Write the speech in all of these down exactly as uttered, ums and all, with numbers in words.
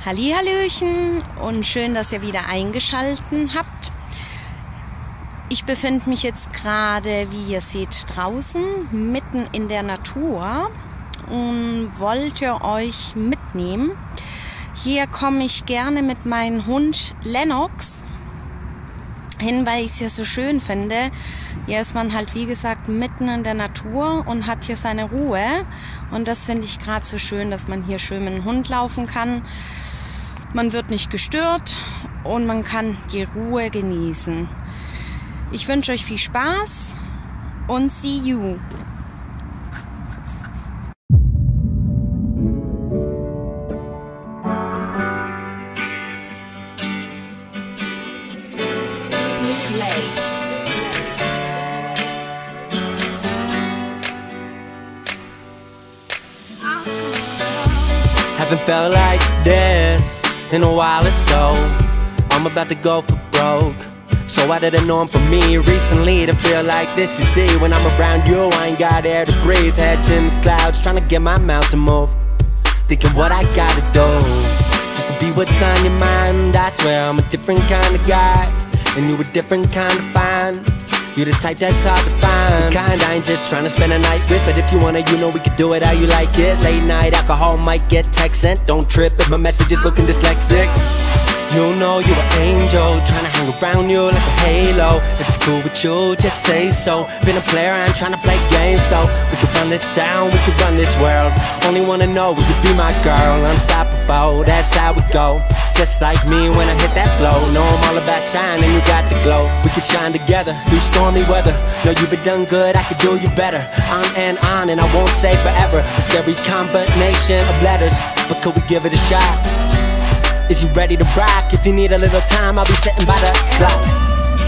Hallihallöchen und schön, dass ihr wieder eingeschaltet habt. Ich befinde mich jetzt gerade, wie ihr seht, draußen, mitten in der Natur und wollte euch mitnehmen. Hier komme ich gerne mit meinem Hund Lennox hin, weil ich es ja so schön finde. Hier ist man halt, wie gesagt, mitten in der Natur und hat hier seine Ruhe. Und das finde ich gerade so schön, dass man hier schön mit dem Hund laufen kann. Man wird nicht gestört und man kann die Ruhe genießen. Ich wünsche euch viel Spaß und see you. Haven't felt like this in a while or so. I'm about to go for broke, so I didn't know for me recently to feel like this. You see, when I'm around you, I ain't got air to breathe. Heads in the clouds, trying to get my mouth to move, thinking what I gotta do just to be what's on your mind. I swear I'm a different kind of guy, and you a different kind of fine. You the type that's hard to find, the kind I ain't just trying to spend a night with. But if you wanna, you know we can do it how you like it. Late night alcohol might get text sent. Don't trip if my message is looking dyslexic. You know you an angel, trying to hang around you like a halo. If it's cool with you, just say so. Been a player, I ain't trying to play games though. We can run this down, we can run this world. Only wanna know, will you be my girl? Unstoppable, that's how we go. Just like me when I hit that flow. Know I'm all about shine and you got the glow. We can shine together through stormy weather. Know you've been done good, I could do you better. On and on and I won't say forever. A scary combination of letters, but could we give it a shot? Is you ready to rock? If you need a little time, I'll be sitting by the clock.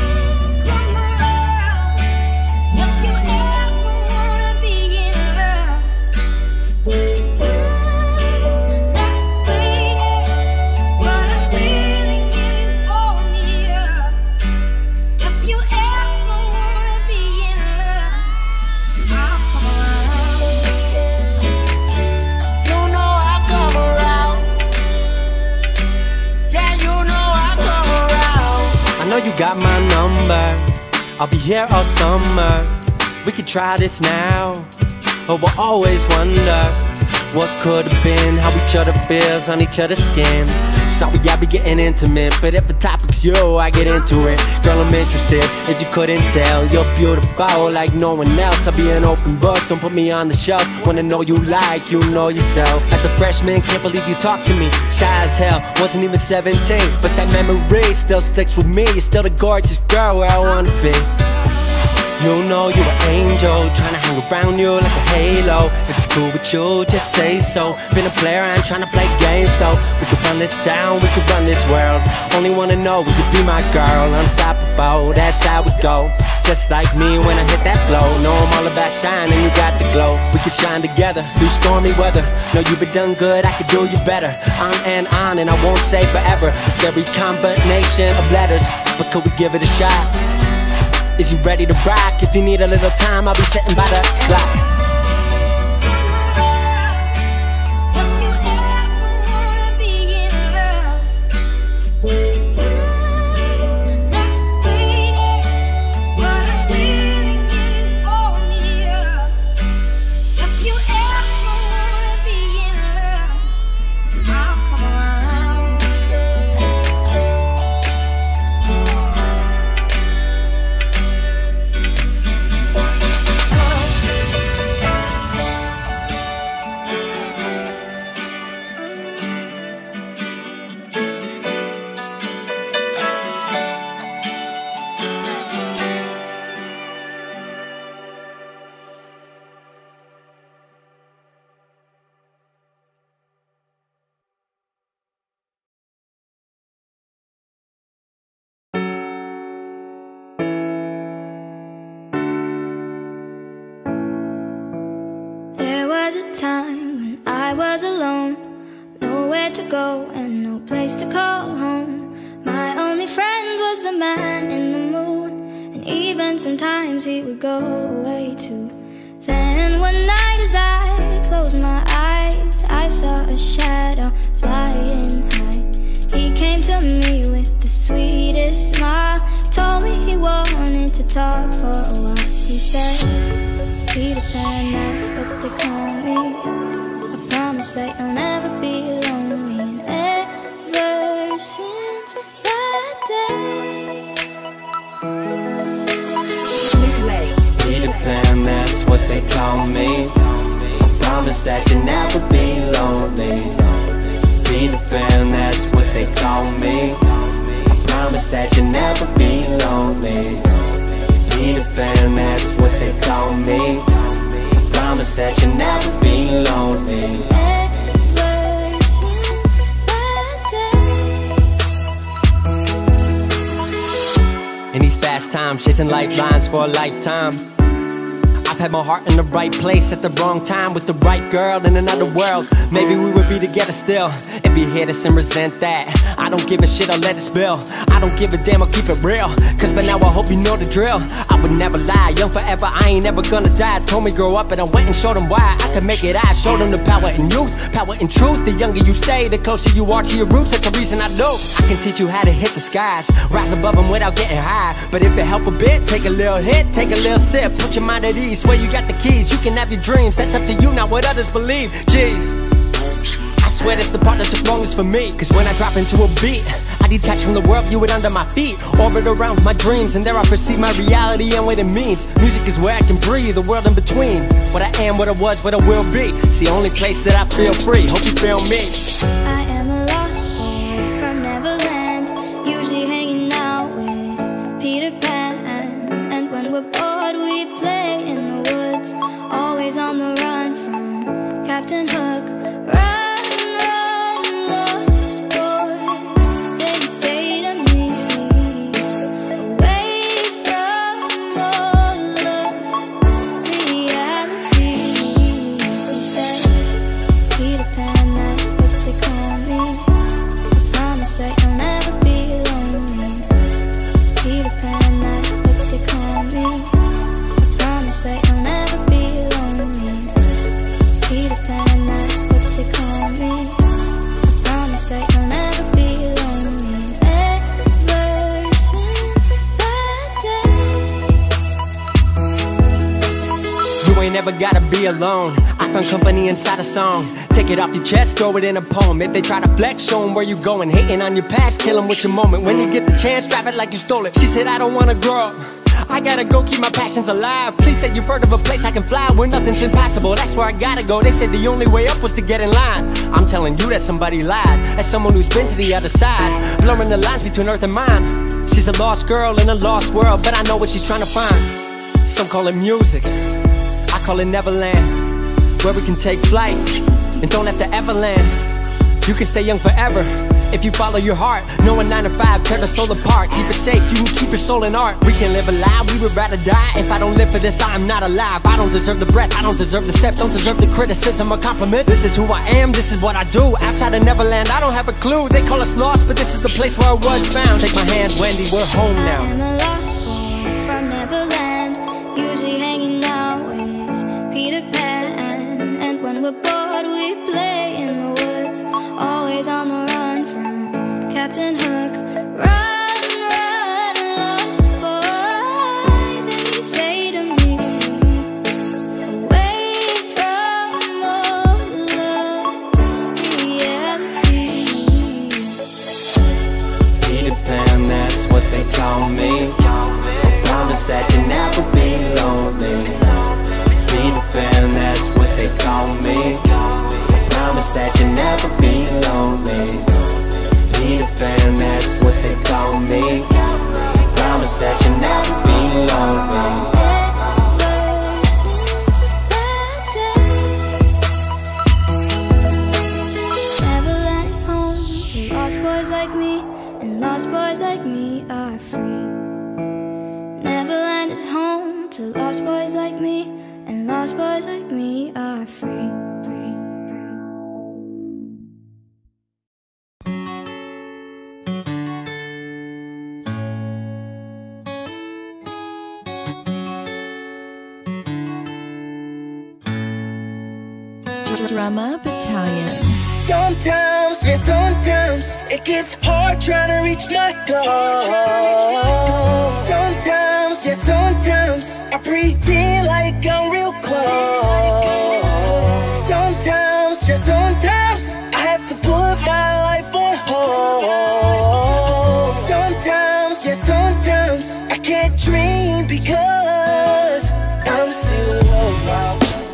You got my number, I'll be here all summer. We could try this now, but we'll always wonder what could have been, how each other feels on each other's skin. Sorry I be getting intimate, but if the topic's you, I get into it. Girl, I'm interested, if you couldn't tell. You're beautiful like no one else. I'll be an open book, don't put me on the shelf. Wanna know you like, you know yourself. As a freshman, can't believe you talked to me. Shy as hell, wasn't even seventeen, but that memory still sticks with me. You're still the gorgeous girl where I wanna be. You know you an angel, trying to hang around you like a halo. If it's cool with you, just say so. Been a player, I ain't trying to play games though. We can run this down, we can run this world. Only wanna know, will you be my girl? Unstoppable, that's how we go. Just like me when I hit that flow. Know I'm all about shine and you got the glow. We can shine together through stormy weather. Know you've been done good, I could do you better. On and on and I won't say forever. A scary combination of letters, but could we give it a shot? Is you ready to rock? If you need a little time, I'll be sitting by the clock. Time when I was alone, nowhere to go and no place to call home. My only friend was the man in the moon, and even sometimes he would go away too. Then one night as I closed my eyes, I saw a shadow flying high. He came to me with the sweetest smile, told me he wanted to talk for a while. He said, Peter Pan, that's what they call me. I promise that you'll never be lonely. And ever since that day, Peter Pan, that's what they call me. I promise that you'll never be lonely. Peter Pan, that's what they call me. I promise that you'll never be lonely. Peter Pan, that's what they call me. I promise that you'll never be lonely. ever since that day. In these fast times, chasing lifelines for a lifetime, I've had my heart in the right place at the wrong time with the right girl in another world. Maybe we would be together still if you hate us and resent that. I don't give a shit, I'll let it spill. I don't give a damn, I'll keep it real. Cause by now I hope you know the drill. I would never lie, young forever, I ain't never gonna die. Told me grow up and I went and showed them why I could make it. I showed them the power in youth, power in truth. The younger you stay, the closer you are to your roots. That's the reason I do. I can teach you how to hit the skies, rise above them without getting high. But if it help a bit, take a little hit, take a little sip, put your mind at ease. Swear you got the keys, you can have your dreams. That's up to you, not what others believe. Jeez, I swear that's the part that took longest for me. Cause when I drop into a beat, I detach from the world, view it under my feet. Orbit around my dreams, and there I perceive my reality and what it means. Music is where I can breathe, the world in between. What I am, what I was, what I will be. It's the only place that I feel free, hope you feel me. I am a lost boy from Neverland, usually hanging out with Peter Pan. And when we're bored we play in the woods, always on the run from Captain Hook. Run, run, lost boy, they say to me, away from all of reality. He said, Peter Pan, that's what they call me. I promise that you'll never be lonely. Peter Pan, that's what they call me. I promise that you'll never be lonely. Peter Pan, that's what they call me. I promise that you'll never be lonely. Ever since that day. You ain't never gotta be alone. I found company inside a song. Take it off your chest, throw it in a poem. If they try to flex, show them where you going. Hating on your past, kill them with your moment. When you get the chance, drop it like you stole it. She said I don't wanna grow up, I gotta go keep my passions alive. Please say you've heard of a place I can fly where nothing's impossible. That's where I gotta go. They said the only way up was to get in line. I'm telling you that somebody lied. As someone who's been to the other side, blurring the lines between earth and mind. She's a lost girl in a lost world, but I know what she's trying to find. Some call it music, I call it Neverland, where we can take flight and don't have to ever land. You can stay young forever if you follow your heart. No a nine to five, tear the soul apart. Keep it safe, you can keep your soul in art. We can live alive, we would rather die. If I don't live for this, I'm not alive. I don't deserve the breath, I don't deserve the steps, don't deserve the criticism or compliments. This is who I am, this is what I do. Outside of Neverland, I don't have a clue. They call us lost, but this is the place where I was found. Take my hand, Wendy, we're home now. I am a lost boy from Neverland, usually hanging out with Peter Pan. And when we're bored we play in the woods, always on the run from Captain Hook. Run, run, lost boy, they say to me, away from all of reality. Peter Pan, that's what they call me. I promise that you'll never be lonely. Peter Pan, that's what they call me. I promise that you'll never be lonely. Peter Pan, that's what they call me. I promise that you'll never be lonely. Neverland is home to lost boys like me, and lost boys like me are free. Neverland is home to lost boys like me, and lost boys like me are free. Drama Battalion. Sometimes, man, sometimes it gets hard trying to reach my goal. Sometimes, yeah, sometimes I pretend like I'm real close. Sometimes, just sometimes I have to put my life on hold. Sometimes, yeah, sometimes I can't dream because I'm still wild.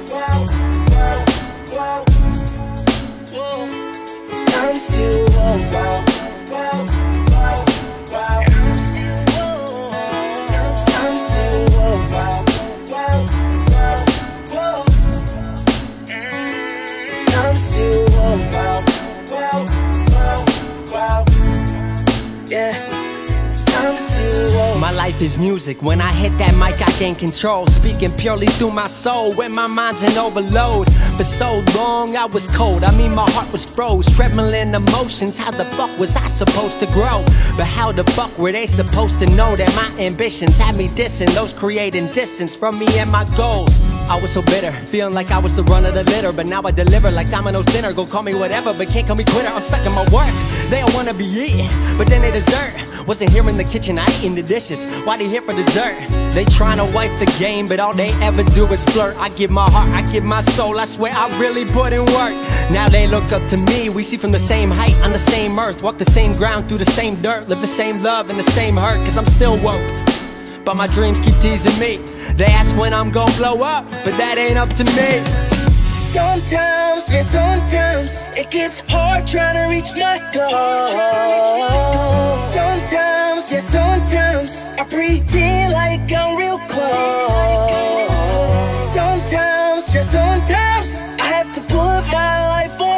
I'm still wow, wow, wow, wow, wow. I'm still wow, I'm still wow, wow, wow, wow. I'm still wow, wow, wow, wow. Yeah. I'm still wow. My life is music. When I hit that mic, I gain control. Speaking purely through my soul when my mind's in overload. For so long, I was cold. I mean, my heart was froze. Trembling emotions. How the fuck was I supposed to grow? But how the fuck were they supposed to know that my ambitions had me dissing those creating distance from me and my goals? I was so bitter, feeling like I was the run of the litter. But now I deliver like Domino's dinner. Go call me whatever, but can't call me quitter. I'm stuck in my work. They all wanna be eating, but then they desert. Wasn't here in the kitchen, I eating the dishes. Why they here for dessert? They tryna wipe the game, but all they ever do is flirt. I give my heart, I give my soul, I swear I really put in work. Now they look up to me, we see from the same height, on the same earth. Walk the same ground, through the same dirt. Live the same love and the same hurt, cause I'm still woke. But my dreams keep teasing me. They ask when I'm gon' blow up, but that ain't up to me. Sometimes, man, sometimes it gets hard trying to reach my goal. Sometimes, yeah, sometimes I pretend like I'm real close. Sometimes, just sometimes I have to put my life on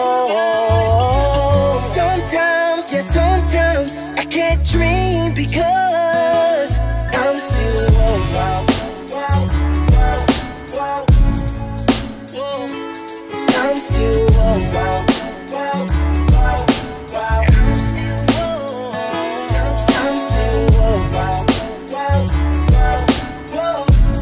hold. Sometimes, yeah, sometimes I can't dream because I'm still wow, wow, wow, wow. I'm still wow, wow, wow, wow, wow. I'm still wow, I'm still wow, wow, wow, wow.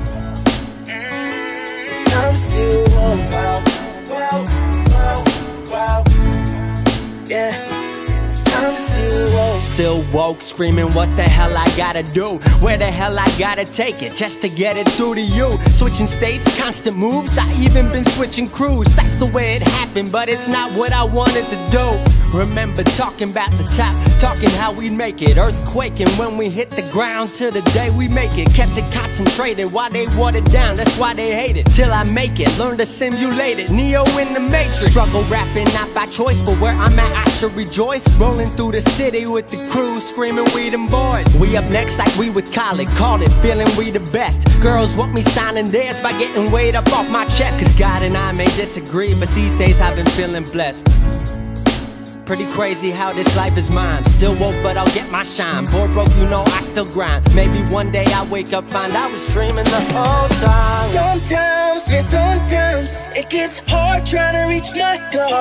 I'm still wow, wow, wow, wow. Yeah. I'm still woke. Still woke, screaming what the hell I gotta do. Where the hell I gotta take it just to get it through to you. Switching states, constant moves, I even been switching crews. That's the way it happened, but it's not what I wanted to do. Remember talking about the top, talking how we'd make it. Earthquaking when we hit the ground till the day we make it. Kept it concentrated while they watered down, that's why they hate it. Till I make it, learn to simulate it. Neo in the Matrix. Struggle rapping not by choice, but where I'm at I should rejoice. Rolling through the city with the crew, screaming we them boys. We up next like we with Khaled, called it, feeling we the best. Girls want me signing theirs by getting weight up off my chest. Cause God and I may disagree, but these days I've been feeling blessed. Pretty crazy how this life is mine. Still woke, but I'll get my shine. Bored broke, you know I still grind. Maybe one day I wake up, find I was dreaming the whole time. Sometimes, man, sometimes it gets hard trying to reach my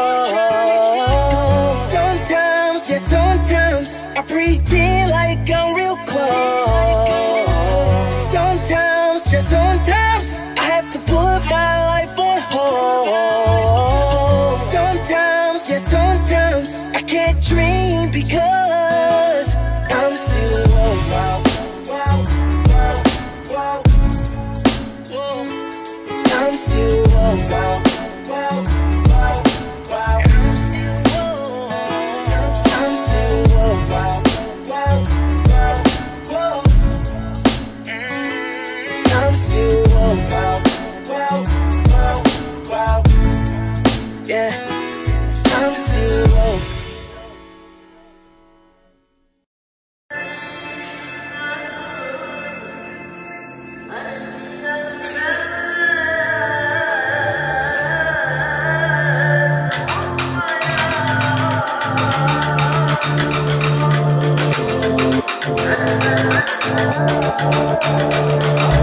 goal. Sometimes, yeah, sometimes I pretend like I'm real close. Sometimes, just sometimes I have to put my life on hold. Sometimes, yeah, sometimes I can't dream because I'm still wow, wow, wow, wow. I'm still wow, wow, wow, wow. I'm still wow, I'm still wow, wow, wow, wow. I'm still wow, wow, wow, wow. Yeah. I'm still woke. We'll be right back.